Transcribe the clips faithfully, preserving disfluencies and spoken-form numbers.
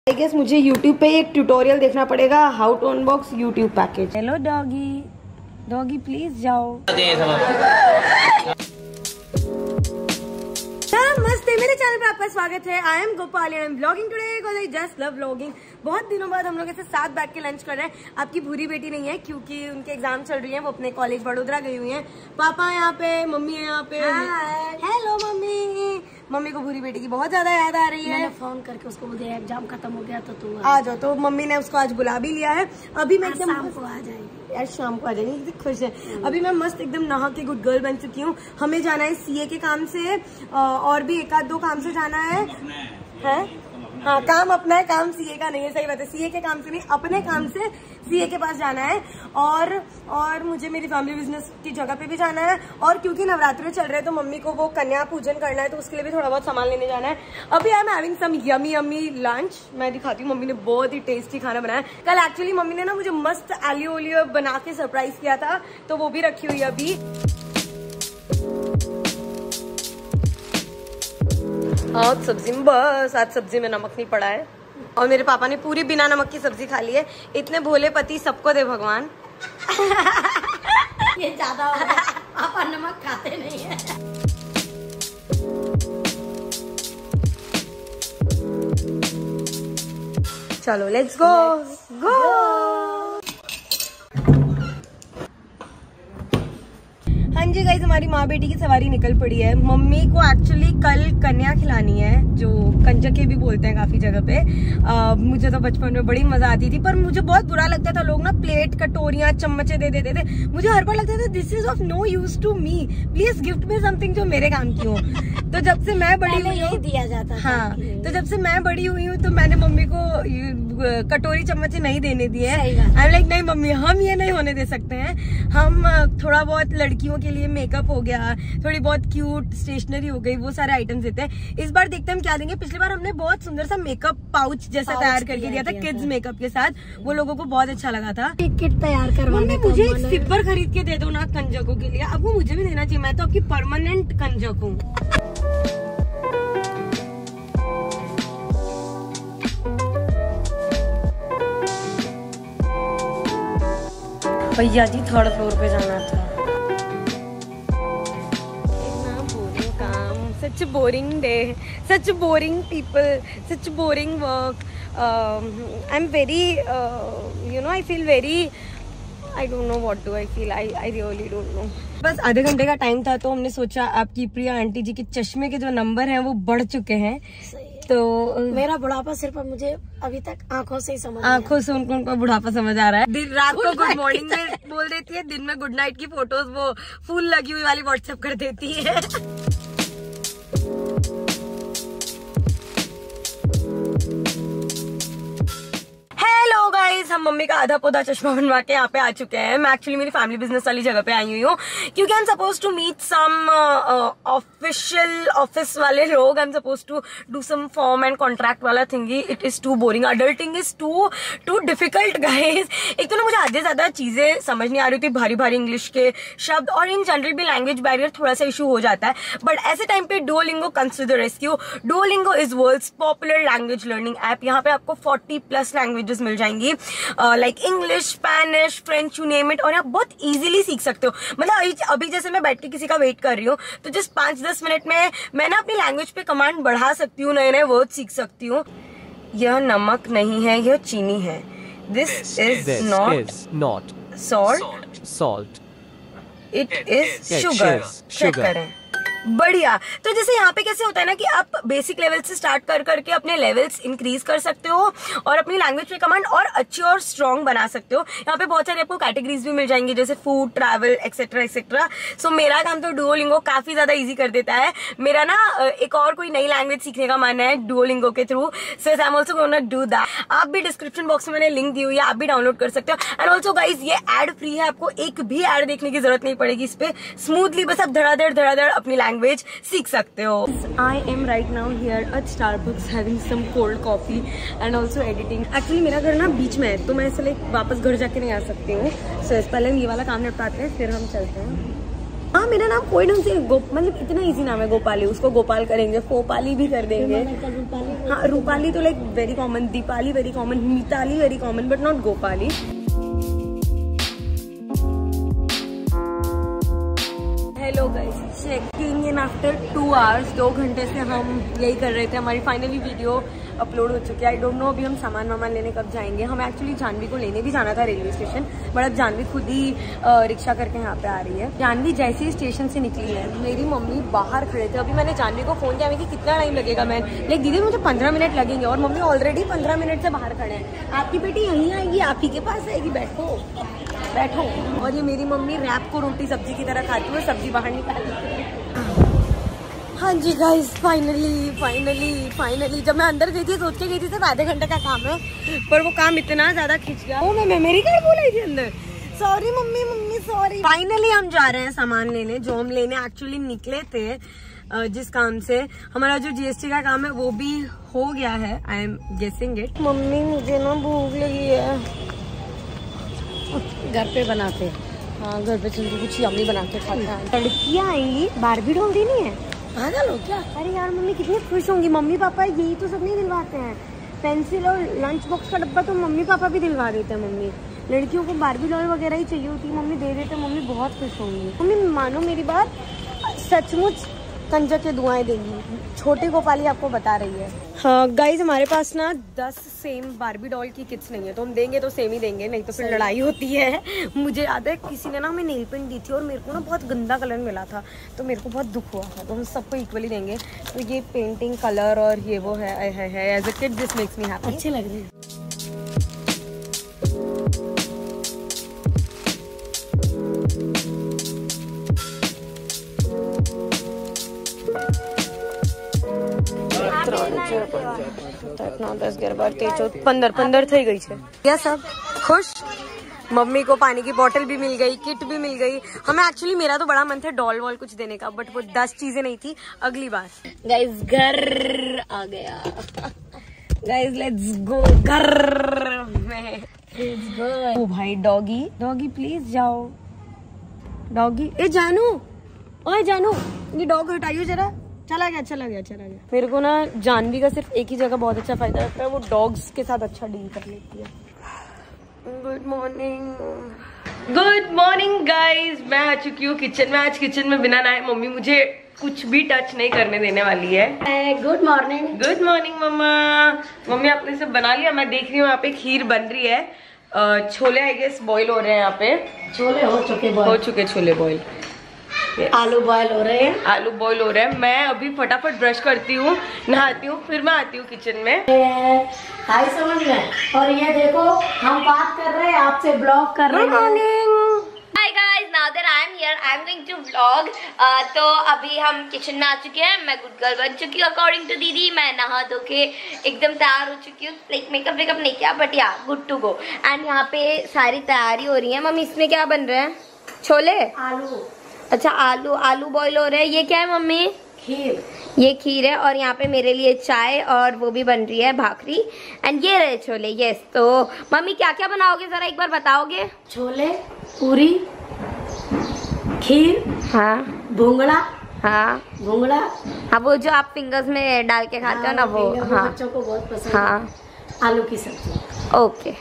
I guess मुझे YouTube पे एक ट्यूटोरियल देखना पड़ेगा how to unbox YouTube package. Hello doggy, doggy please जाओ। नमस्ते, मेरे चैनल पे आपका स्वागत है। I am Gopal, I am vlogging today because I just love vlogging. बहुत दिनों बाद हम लोग ऐसे साथ बैठ के लंच कर रहे हैं। आपकी भूरी बेटी नहीं है क्योंकि उनके एग्जाम चल रही है, वो अपने कॉलेज वडोदरा गई हुई है। पापा है यहाँ पे, मम्मी है यहाँ पे। Hello mummy. मम्मी को भूरी बेटी की बहुत ज्यादा याद आ रही है। मैंने फोन करके उसको बोल दिया एग्जाम खत्म हो गया तो तू आ जाओ, तो मम्मी ने उसको आज बुला भी लिया है। अभी मैं एकदम शाम को आ जाएगी यार, शाम को आ जाएंगे, कितनी खुश है। अभी मैं मस्त एकदम नहा के गुड गर्ल बन चुकी हूँ। हमें जाना है सीए के काम से, और भी एक आध दो काम से जाना है। है हाँ, काम अपना है, काम सीए का नहीं है। सही बात है, सीए के काम से नहीं, अपने काम से सीए के पास जाना है। और और मुझे मेरी फैमिली बिजनेस की जगह पे भी जाना है। और क्योंकि नवरात्रि चल रहे हैं तो मम्मी को वो कन्या पूजन करना है, तो उसके लिए भी थोड़ा बहुत सामान लेने जाना है। अभी I am having some yummy yummy lunch. मैं दिखाती हूँ, मम्मी ने बहुत ही टेस्टी खाना बनाया। कल एक्चुअली मम्मी ने ना मुझे मस्त आलियो ओलियो बना के सरप्राइज किया था, तो वो भी रखी हुई है अभी। आज सब्जी में बस आज सब्जी में नमक नहीं पड़ा है, और मेरे पापा ने पूरी बिना नमक की सब्जी खा ली है। इतने भोले पति सबको दे भगवान। ये ज्यादा हो गया, पापा नमक खाते नहीं है। चलो लेट्स गो गो। हाँ जी गाइस, हमारी माँ बेटी की सवारी निकल पड़ी है। मम्मी को एक्चुअली कल कन्या खिलानी है, जो कंजके भी बोलते हैं काफी जगह पे। आ, मुझे तो बचपन में बड़ी मजा आती थी, पर मुझे बहुत बुरा लगता था लोग ना प्लेट कटोरियां चम्मचे दे देते थे। मुझे हर बार लगता था this is of no use to me, please gift me something जो मेरे काम की हो। तो जब से मैं बड़ी हुई हूँ दिया जाता था। हाँ, तो जब से मैं बड़ी हुई हूँ तो मैंने मम्मी को कटोरी चम्मच नहीं देने दिए। आई एम लाइक नहीं मम्मी, हम ये नहीं होने दे सकते हैं। हम थोड़ा बहुत लड़कियों के लिए मेकअप हो गया, थोड़ी बहुत क्यूट स्टेशनरी हो गई, वो सारे आइटम्स देते हैं। इस बार देखते हैं हम क्या देंगे। पिछली बार हमने बहुत सुंदर सा मेकअप पाउच जैसा तैयार करके दिया था किड्स मेकअप के साथ, वो लोगों को बहुत अच्छा लगा था। किट तैयार करवाने का मुझे एक सिपर खरीद के दे दो ना कंजकों के लिए। अब वो मुझे भी देना चाहिए, मैं तो आपकी परमानेंट कंजक हूँ। भैया जी थर्ड फ्लोर पे जाना था। इतना बोरिंग काम, such boring day, such boring people, such boring work. I am very you know I feel very I don't know what do I feel, I I really don't know. बस आधे घंटे का time था, तो हमने सोचा आपकी प्रिया आंटी जी के चश्मे के जो नंबर हैं वो बढ़ चुके हैं। तो मेरा बुढ़ापा सिर्फ मुझे अभी तक आंखों से ही समझ आंखों से उनको उनको बुढ़ापा समझ आ रहा है। दिन रात को गुड मॉर्निंग में बोल देती है, दिन में गुड नाइट की फोटोज वो फूल लगी हुई वाली व्हाट्सएप कर देती है। हेलो गाइस, हम मम्मी का आधा पौधा चश्मा बनवा के यहाँ पे आ चुके हैं। मैं एक्चुअली मेरी फैमिली बिजनेस वाली जगह पे आई हुई हूँ, क्योंकि I am suppose to meet some official office वाले लोग। I am suppose to do some form and contract वाला thingy. It is too boring, adulting is too too difficult guys. एक तो ना मुझे आधे ज्यादा चीजें समझ नहीं आ रही थी, भारी भारी इंग्लिश के शब्द, और इन जनरल भी लैंग्वेज बैरियर थोड़ा सा इशू हो जाता है। बट ऐसे टाइम पे Duolingo consider rescue. Duolingo is world's popular language learning app. यहाँ पे आपको फोर्टी प्लस लैंग्वेजेस मिल जाएंगी, like English, Spanish, French, you name it. और आप बहुत इजीली सीख सकते हो। मतलब अभी जैसे मैं बैठ के किसी का वेट कर रही हूँ, तो जस्ट पांच दस मिनट में मैं ना अपनी लैंग्वेज पे कमांड बढ़ा सकती हूँ, नए नए वर्ड सीख सकती हूँ। यह नमक नहीं है, यह चीनी है। This is not salt, salt it is sugar. Check करें, बढ़िया। तो जैसे यहाँ पे कैसे होता है ना कि आप बेसिक लेवल से स्टार्ट कर करके अपने लेवल्स इंक्रीज कर सकते हो, और अपनी लैंग्वेज पे कमांड और अच्छी और स्ट्रॉन्ग बना सकते हो। यहाँ पे बहुत सारे आपको कैटेगरीज भी मिल जाएंगी, जैसे food, travel, etcetera etcetera. So मेरा काम तो डुओलिंगो काफी ज्यादा इजी कर देता है। मेरा ना एक और कोई नई लैंग्वेज सीखने का मन है डुओलिंगो के through, so I am also gonna do that. आप भी डिस्क्रिप्शन बॉक्स में मैंने लिंक दी हुई है, आप भी डाउनलोड कर सकते हो। एंड ऑल्सो गाइज, ये एड फ्री है, आपको एक भी एड देखने की जरूरत नहीं पड़ेगी इस पे। स्मूथली बस आप धड़ाधड़ धड़ाधड़ अपनी लैंग्वेज सीख सकते हो। I am right now here at Starbucks having some cold coffee and also editing. Actually मेरा घर ना बीच में है, तो मैं इसलिए वापस घर जाके नहीं आ सकती हूँ। सो so, पहले हम ये वाला काम निपटाते हैं, फिर हम चलते हैं। हाँ मेरा नाम कोई ढंग से मतलब इतना इजी नाम है गोपाली, उसको गोपाल करेंगे, फोपाली भी कर देंगे। हाँ रूपाली तो like very common, Deepali very common, Mitali very common, but not Gopali. Hello guys, checking in after two hours, दो घंटे से हम यही कर रहे थे। हमारी फाइनली वीडियो अपलोड हो चुकी है। आई डोंट नो अभी हम सामान वामान लेने कब जाएंगे। हम एक्चुअली जानवी को लेने भी जाना था रेलवे स्टेशन, बट अब जानवी खुद ही रिक्शा करके यहाँ पे आ रही है। जानवी जैसे ही स्टेशन से निकली है, मेरी मम्मी बाहर खड़े थे। अभी मैंने जानवी को फोन किया कि कितना टाइम लगेगा, मैं लाइक दीदी मुझे पंद्रह मिनट लगेंगे, और मम्मी ऑलरेडी पंद्रह मिनट से बाहर खड़े हैं। आपकी बेटी यहीं आएगी, आप ही के पास आएगी, बैठो बैठो। और ये मेरी मम्मी रैप को रोटी सब्जी की तरह खाती है, सब्जी बाहर निकालती है। हाँ जी गाइस, फाइनली फाइनली फाइनली जब मैं अंदर गई थी सोच के गई थी सिर्फ आधे घंटे का काम है, पर वो काम इतना ज्यादा खिंच गया। ओ मैं मेमोरी कार्ड भूल आई थी अंदर, sorry mummy mummy sorry. Finally हम जा रहे हैं सामान लेने, जो हम लेने एक्चुअली निकले थे जिस काम से। हमारा जो जीएसटी का काम है वो भी हो गया है, I am guessing it. Mummy मुझे ना भूख लगी है, घर पे बनाते हैं। हाँ घर पे चल कुछ यम्मी बना के खाते हैं। लड़कियाँ आएंगी, बारबी डॉल देनी है, पागल हो क्या? अरे यार मम्मी कितनी खुश होंगी। मम्मी पापा यही तो सब नहीं दिलवाते हैं, पेंसिल और लंच बॉक्स का डब्बा तो मम्मी पापा भी दिलवा देते हैं। मम्मी लड़कियों को बारबी डॉल वगैरह ही चाहिए होती है, मम्मी दे देते हैं, मम्मी बहुत खुश होंगी। मम्मी मानो मेरी बात, सचमुच कंजर के दुआएं देंगी। छोटी गोपाली आपको बता रही है। हाँ गाइज, हमारे पास ना दस सेम बारबी डॉल की किट्स नहीं है, तो हम देंगे तो सेम ही देंगे, नहीं तो फिर लड़ाई होती है। मुझे याद है किसी ने ना हमें नेल पेंट दी थी और मेरे को ना बहुत गंदा कलर मिला था, तो मेरे को बहुत दुख हुआ था। तो हम सबको इक्वली देंगे। तो ये पेंटिंग कलर और ये वो है, है, है as a kid this makes me happy. अच्छे लग रहे हैं। दस ग्यारह बार तेज चौथ पंद्रह पंद्रह थी गई है। क्या सब खुश? मम्मी को पानी की बोतल भी मिल गई, किट भी मिल गई। हमें एक्चुअली मेरा तो बड़ा मन था डॉल वॉल कुछ देने का, बट वो दस चीजें नहीं थी। अगली बार गाइस घर आ गया। गाइस लेट्स गो घर में। ओ भाई डॉगी डॉगी प्लीज जाओ। डॉगी ए जानू, ओए जानू ये डॉग हटाइयो जरा। चला गया चला गया चला गया। मेरे को ना जानवी का सिर्फ एक ही जगह बहुत अच्छा फायदा लगता है, वो डॉग्स के साथ अच्छा डील कर लेती है। Good morning good morning guys, मैं आ चुकी हूँ किचन में। आज किचन में बिना नहाए मम्मी मुझे कुछ भी टच नहीं करने देने वाली है। Good morning. Good morning mamma. Mummy आपने सब बना लिया? मैं देख रही हूँ यहाँ पे खीर बन रही है, छोले आई गेस बॉईल हो रहे हैं यहाँ पे। छोले हो चुके हो चुके छोले बॉईल, आलू बॉयल हो रहे हैं। आलू बॉईल हो रहे हैं। मैं अभी फटाफट ब्रश करती हूँ, नहाती हूँ, फिर मैं आती हूँ किचन में। हाय समझ में। और ये देखो हम बात कर रहे हैं आपसे, ब्लॉग कर रहे हैं। Hi guys, now that I am here, I am going to vlog. uh, तो अभी हम किचन में आ चुके हैं। मैं गुड गर्ल बन चुकी हूँ अकॉर्डिंग टू दीदी। मैं नहा धो के एकदम तैयार हो चुकी हूँ, लाइक मेकअप वेकअप नहीं किया, बट या गुड टू गो। एंड यहाँ पे सारी तैयारी हो रही है। मम्मी इसमें क्या बन रहा है? छोले, आलू। अच्छा आलू आलू बॉईल हो रहे हैं। ये क्या है मम्मी? खीर। ये खीर है। और यहाँ पे मेरे लिए चाय और वो भी बन रही है भाखरी। एंड ये रहे छोले। यस, तो मम्मी क्या क्या बनाओगे जरा एक बार बताओगे? छोले, पूरी, खीर, हाँ भूंगड़ा। हाँ भूंगड़ा, हाँ वो जो आप फिंगर्स में डाल के खाते हो ना, वो। हाँ बच्चों को बहुत पसंद। हाँ आलू की सब्जी। ओके।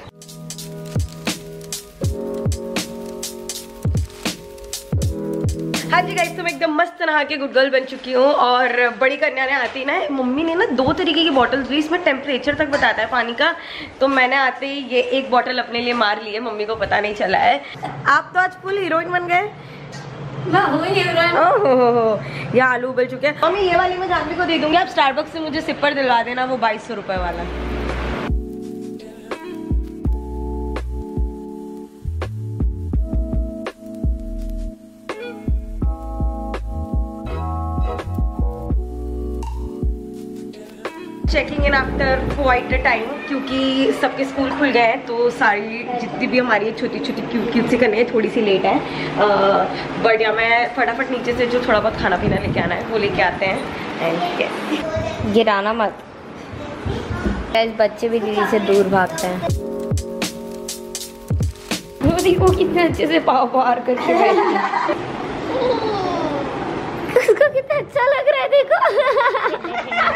हाँ जी गाइस, तो मैं एकदम मस्त नहा के गुड गर्ल बन चुकी हूँ। और बड़ी कन्या ने आती ना, मम्मी ने ना दो तरीके की बॉटल्स दी, इसमें टेम्परेचर तक बताता है पानी का। तो मैंने आते ही ये एक बॉटल अपने लिए मार ली है, मम्मी को पता नहीं चला है। आप तो आज फुल हीरोइन बन गए। ओह ये आलू उबल चुके हैं। मम्मी ये वाली मैं जानवी को दे दूंगी, आप स्टारबक्स से मुझे सिपर दिलवा देना, वो बाईस सौ रुपए वाला। Checking in after quite a time, क्योंकि सबके स्कूल खुल गए हैं, तो सारी जितनी भी हमारी छोटी छोटी क्यूट क्यूट सी करनी है, थोड़ी सी लेट है। बट या मैं फटाफट नीचे से जो थोड़ा बहुत खाना पीना लेके आना है वो लेके आते हैं। एंड गिराना मत, बच्चे भी दीदी से दूर भागते हैं। वो देखो कितने अच्छे से पाव पार करके बैठे। उसको कितना अच्छा लग रहा है देखो।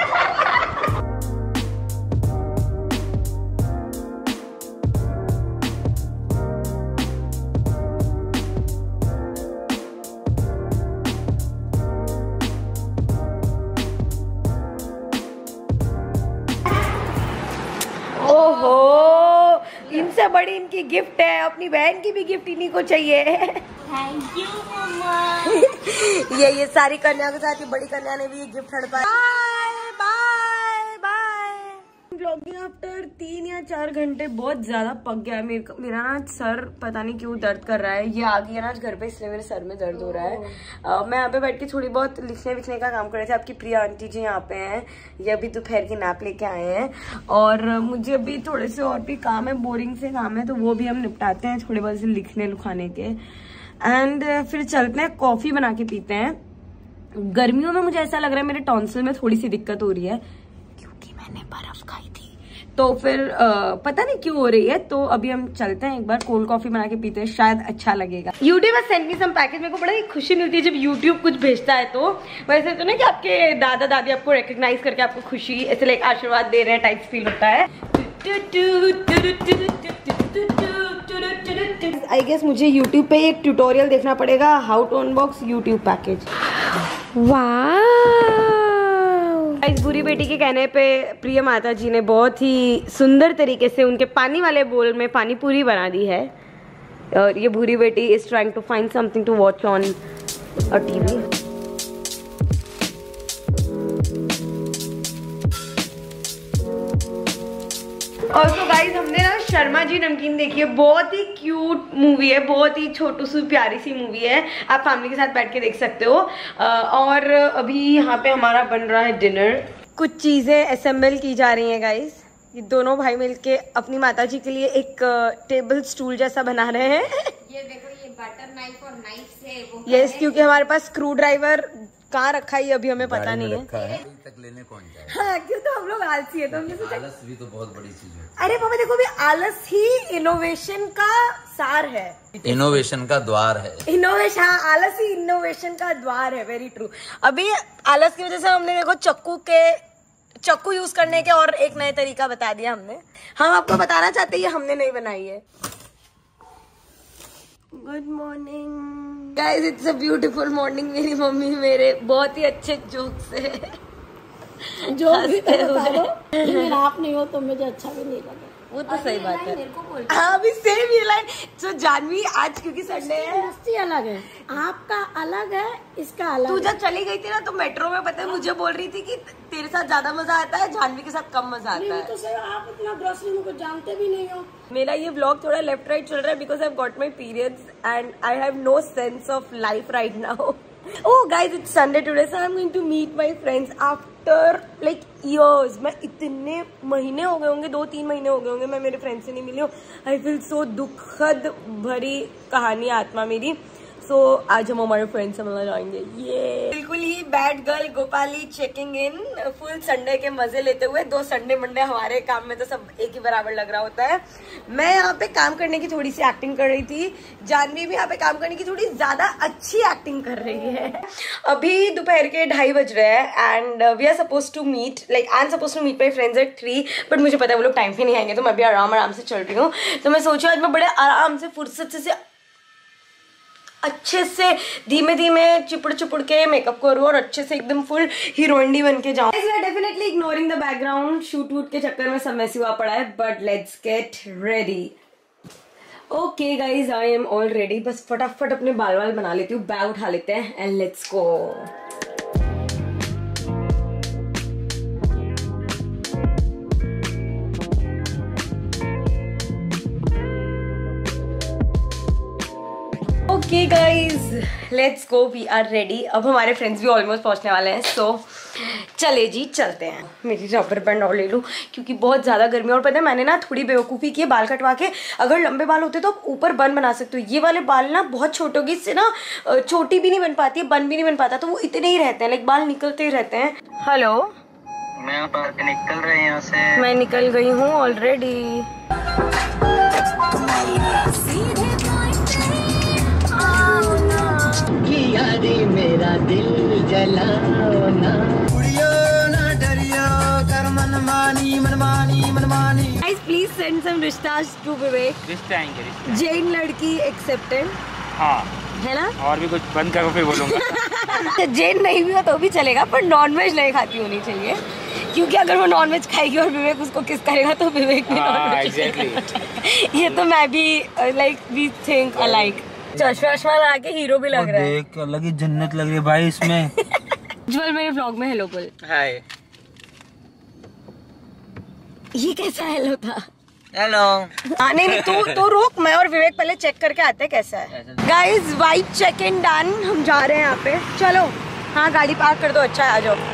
ओहो, इनसे बड़ी इनकी गिफ्ट है, अपनी बहन की भी गिफ्ट इन्हीं को चाहिए। Thank you mamma. ये ये सारी कन्या के साथ ही बड़ी कन्या ने भी ये गिफ्ट हड़पा। Bye bye bye. Vlogging after तीन या चार घंटे बहुत ज्यादा पक गया है। मेरे मेरा ना सर पता नहीं क्यों दर्द कर रहा है। ये आ गई है ना आज घर पे, इसलिए मेरे सर में दर्द हो रहा है। uh, मैं यहाँ पे बैठ के थोड़ी बहुत लिखने विखने का काम कर रहे थे। आपकी प्रिया आंटी जी यहाँ पे हैं, ये अभी दोपहर की नैप लेके आए हैं। और मुझे अभी थोड़े से और भी काम है, बोरिंग से काम है, तो वो भी हम निपटाते हैं थोड़े बहुत से लिखने लुखाने के। एंड uh, फिर चलते हैं, कॉफी बना के पीते हैं। गर्मियों में मुझे ऐसा लग रहा है मेरे टॉन्सिल में थोड़ी सी दिक्कत हो रही है, क्योंकि मैंने बर्फ खाई थी, तो फिर uh, पता नहीं क्यों हो रही है। तो अभी हम चलते हैं, एक बार कोल्ड कॉफी बना के पीते हैं, शायद अच्छा लगेगा। YouTube has sent me some package. मेरे को बड़ा ही खुशी मिलती है जब यूट्यूब कुछ भेजता है। तो वैसे तो ना कि आपके दादा दादी आपको रिकॉग्नाइज करके आपको खुशी ऐसे लाइक आशीर्वाद दे रहे हैं टाइप फील होता है। आई गेस मुझे YouTube पे एक ट्यूटोरियल देखना पड़ेगा, how to unbox YouTube package. वाह, इस बुरी बेटी के कहने पे प्रिय माता जी ने बहुत ही सुंदर तरीके से उनके पानी वाले बोल में पानी पूरी बना दी है। और ये बुरी बेटी is trying to find something to watch on a TV. और तो गाइज हमने ना शर्मा जी नमकीन देखी है, बहुत ही क्यूट मूवी है, बहुत ही छोटू सी प्यारी सी मूवी है, आप फैमिली के साथ बैठ के देख सकते हो। और अभी यहाँ पे हमारा बन रहा है डिनर, कुछ चीजें असेंबल की जा रही हैं गाइज। ये दोनों भाई मिलके अपनी माता जी के लिए एक टेबल स्टूल जैसा बना रहे हैं। ये देखो, ये बटर नाइफ और नाइफ से वो यस, क्योंकि हमारे पास स्क्रू ड्राइवर कहाँ रखा है अभी हमें पता नहीं है, है। तक लेने कौन जाए? हाँ, क्यों, तो हम लोग आलसी है, तो हमने सोचा आलस भी तो बहुत बड़ी चीज है। अरे पापा देखो, भी आलस ही इनोवेशन का सार है, इनोवेशन का द्वार है। इनोवेशन, हाँ, आलस ही इनोवेशन का द्वार है। Very true. अभी आलस की वजह से हमने देखो चक्कू के चक्कू यूज करने के और एक नए तरीका बता दिया हमने। हम आपको बताना चाहते हैं, हमने नहीं बनाई है। Good morning guys, it's a beautiful morning. मेरी मम्मी मेरे बहुत ही अच्छे जोक से जो भी बता दो, लेकिन आप नहीं हो तो मुझे अच्छा भी नहीं लगा। वो तो सही बात है। हाँ, अभी सेम ये लाइन। सो जानवी, आज क्योंकि संडे है, मस्ती अलग है, आपका अलग है, इसका अलग। तू जब चली गई थी ना तो मेट्रो में, पता है, मुझे बोल रही थी कि तेरे साथ ज्यादा मजा आता है, जानवी के साथ कम मजा आता है। तो सर आप इतना ग्रोसरी में कुछ जानते भी नहीं हो। मेरा ये व्लॉग थोड़ा लेफ्ट राइट चल रहा है because I have got my periods and I have no sense of life right now. Oh guys, it's Sunday today, so I'm going to meet my friends after like years. मैं इतने महीने हो गए होंगे, दो तीन महीने हो गए होंगे मैं मेरे फ्रेंड से नहीं मिली हूँ। I feel so दुखद भरी कहानी आत्मा मेरी। सो so, आज हम हमारे फ्रेंड से मिलने जाएंगे। ये बिल्कुल ही bad girl Gopali checking in, full Sunday के मजे लेते हुए। दो संडे मंडे हमारे काम में तो सब एक ही बराबर लग रहा होता है। मैं यहाँ पे काम करने की थोड़ी सी एक्टिंग कर रही थी, जानवी भी यहाँ पे काम करने की थोड़ी ज्यादा अच्छी एक्टिंग कर रही है। अभी दोपहर के ढाई बज रहे हैं and we are suppose to meet, like I am suppose to meet my friends at three, but मुझे पता है वो लोग टाइम पे नहीं आएंगे, तो मैं भी आराम आराम से चल रही हूँ। तो मैं सोचू आज मैं बड़े आराम से फुर्सत से अच्छे से धीमे धीमे चिपड़ चिपड़ के मेकअप करूँ और अच्छे से एकदम फुल हीरोइनी बन के जाऊँ। Definitely ignoring the background, shoot वूट के चक्कर में सब मैसी हुआ पड़ा है, but let's get ready. Okay guys, I am all ready. बस फटाफट अपने बाल वाल बना लेती हूँ, बैग उठा लेते हैं and let's go. Okay guys, let's go, we are ready. अब हमारे फ्रेंड्स भी ऑलमोस्ट पहुंचने वाले हैं, सो so, चले जी चलते हैं। मेरी रबर बैंड और ले लूँ क्योंकि बहुत ज़्यादा गर्मी। और पता है मैंने ना थोड़ी बेवकूफ़ी की है, बाल कटवा के अगर लंबे बाल होते तो आप ऊपर बन बना सकते हो। ये वाले बाल ना बहुत छोटे होगी, इससे ना छोटी भी नहीं बन पाती है, बन भी नहीं बन पाता, तो वो इतने ही रहते हैं, लाइक बाल निकलते ही रहते हैं। हेलो, मैं निकल रहे हैं यहाँ से। मैं निकल गई हूँ ऑलरेडी। यारी मेरा दिल जलाओ ना, उड़ियो ना डरियो कर मनमानी मनमानी मनमानी। Guys, please send some rishtas to Vivek. रिश्ते आएंगे रिश्ते। जैन लड़की एक्सेप्टेड हाँ है ना? और भी कुछ बंद करो फिर बोलूँगा। जैन नहीं भी हो तो भी चलेगा, पर नॉनवेज नहीं खाती होनी चाहिए, क्योंकि अगर वो नॉनवेज खाएगी और विवेक उसको किस करेगा तो विवेक भी नॉनवेज खाएगा। ये तो मैं भी लाइक वी थिंक अलाइक। चश्मा वश्मा लगा के हीरो भी लग रहा है। देख अलग ही जन्नत लग रही है भाई इसमें। उज्जवल मेरे व्लॉग में हेलो बोल। हाय। ये कैसा हेलो था? हेलो। हाँ नहीं नहीं तू तो रोक, मैं और विवेक पहले चेक करके आते हैं कैसा है। Guys wait check in done, हम जा रहे हैं यहाँ पे। चलो हाँ गाड़ी पार्क कर दो, अच्छा है आ जाओ।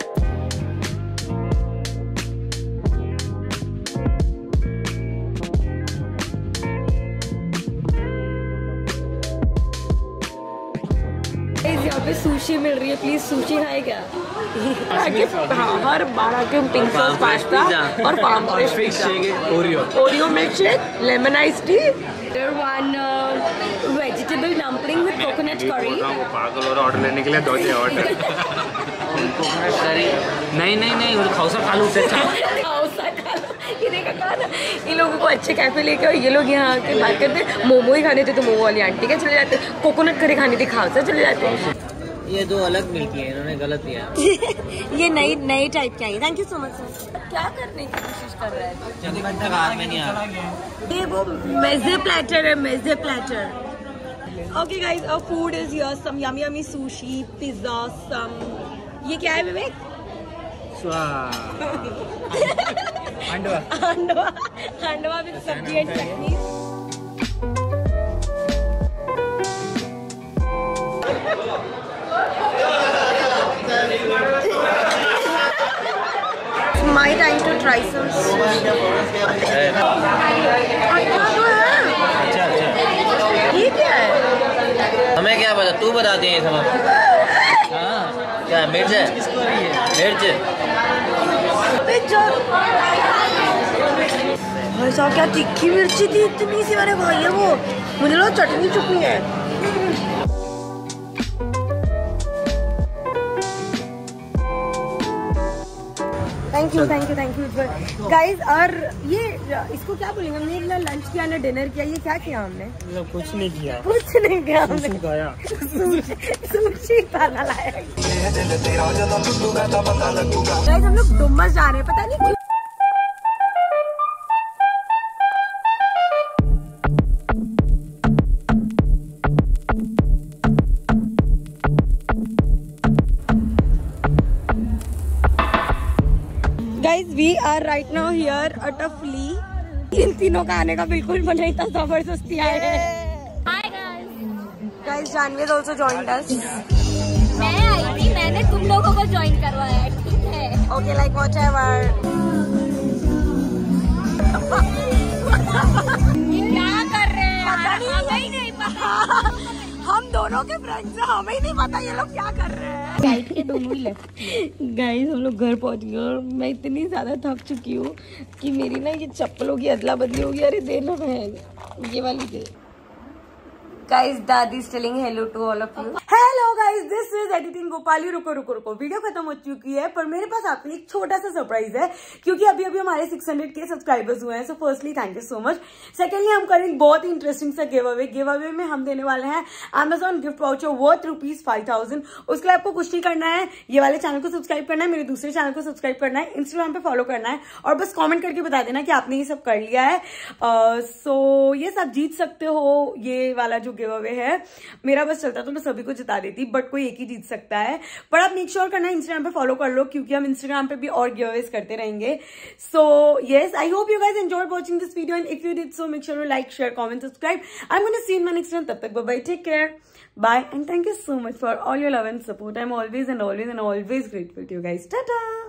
यहाँ पे सुशी मिल रही है, प्लीज सुशी खाए क्या? आगे हाँ, हर बार आके हम पिंक सॉस पास्ता और palm fresh Oreo Oreo milk shake, lemon ice tea, one vegetable dumpling with coconut curry. पागल और ऑर्डर लेने के लिए दो ऑर्डर। कोकोनट करी नहीं नहीं नहीं खाउसा खा लो। खाउसा खा लो, ये देखा कहा ना, इन लोगों को अच्छे कैफे लेके और ये लोग यहाँ आके बात करते, मोमो ही खाने थे तो मोमो वाली आंटी के चले जाते, कोकोनट करी खानी थी खाउसा चले जाते। ये दो अलग मिलती है, इन्होंने गलत दिया। ये नई नई टाइप की आई। Thank you so much sir. क्या करने की कोशिश कर रहा है? हाथ में नहीं आ रहा। ये वो मेजे प्लेटर है, mezze platter. Okay guys, our food is here, some yummy yummy sushi, pizza, some ये क्या है Vivek? Handvo handvo handvo with sabzi and chutney. My time to try some sushi. अच्छा तो है। अच्छा अच्छा ये क्या है? हमें क्या पता, तू बता दे ये सब। हाँ क्या मिर्च है? मिर्च भाई साहब क्या तीखी मिर्ची थी, इतनी सी मैंने खाई है वो, मुझे लगा चटनी चुपनी है। Thank you thank you thank you guys. और ये इसको क्या बोलेंगे, हमने ना लंच किया ना डिनर किया, ये क्या किया हमने? मतलब कुछ नहीं किया, कुछ नहीं किया हमने, सुशी खाना लाया। गाइस हम लोग डुमस जा रहे हैं, पता नहीं क्यों। Guys, we are right now here at a flea. इन तीनों का आने का बिल्कुल मन नहीं था, जबरदस्ती आए हैं। Hi guys. Guys, Janvi has also joined us. मैं आई थी, मैंने तुम लोगों को ज्वाइन करवाया, ठीक है? Okay, like whatever. क्या कर रहे हैं यार? हमें ही नहीं पता। हम दोनों के फ्रेंड्स हैं, हमें ही नहीं पता ये लोग क्या कर रहे हैं। राइट के दोनों ही लेफ्ट। गाइस हम लोग घर पहुंच गए और मैं इतनी ज्यादा थक चुकी हूँ कि मेरी ना ये चप्पलों की अदला बदली होगी। अरे दे लो बहन, ये वाली दे। Guys, Dadi is telling hello to all of you. Hello guys, this is editing Gopali. रुको रुको रुको, वीडियो खत्म हो चुकी है, पर मेरे पास आपके लिए एक छोटा सा सरप्राइज है, क्योंकि अभी अभी हमारे सिक्स हंड्रेड के सब्सक्राइबर्स हुए हैं। So firstly thank you so much. Secondly हम करेंगे बहुत ही इंटरेस्टिंग सा गिव अवे। गिव अवे में हम देने वाले हैं Amazon gift voucher worth rupees five thousand. उसके लिए आपको कुछ नहीं करना है, ये वाले चैनल को सब्सक्राइब करना है, मेरे दूसरे चैनल को सब्सक्राइब करना है, इंस्टाग्राम पे फॉलो करना है और बस कॉमेंट करके बता देना कि आपने ये सब कर लिया है। सो ये सब जीत सकते हो, ये वाला जो गिव अवे है। मेरा बस चलता तो मैं सभी को जिता देती, बट कोई एक ही जीत सकता है। पर आप मेक श्योर करना इंस्टाग्राम पे फॉलो कर लो, क्योंकि हम इंस्टाग्राम पे भी और गिवअवेज करते रहेंगे। So yes, I hope you guys enjoyed watching this video and if you did so make sure you like, share, comment, subscribe. I am gonna see you in my next one. तब तक bye bye, take care, bye and thank you so much for all your love and support. I am always and always and always grateful to you guys. Tata.